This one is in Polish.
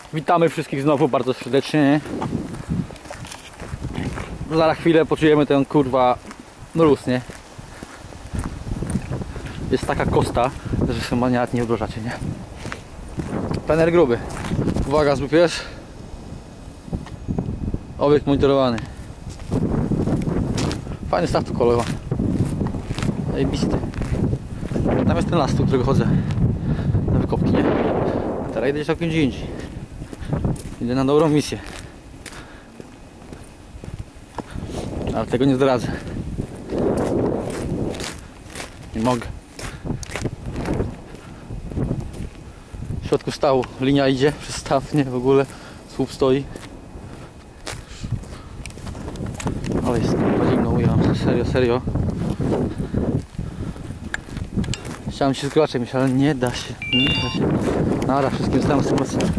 Witamy wszystkich znowu bardzo serdecznie. Za chwilę poczujemy ten kurwa mróz, nie? Jest taka kosta, że się nawet nie wyobrażacie, nie? Plener gruby. Uwaga, zły pies. Obiekt monitorowany. Fajny staw tu kolewa. Zajebisty. Tam jest ten las, tu którego chodzę. Na wykopki, nie? A teraz idę całkiem gdzie indziej. Idę na dobrą misję. Ale tego nie zdradzę. Nie mogę. W środku stawu linia idzie przez staw, nie? W ogóle słup stoi. Ale jest zimno, mówię wam, serio. Chciałem się z graczem iść, ale nie da się. Nara, wszystkim zostałem z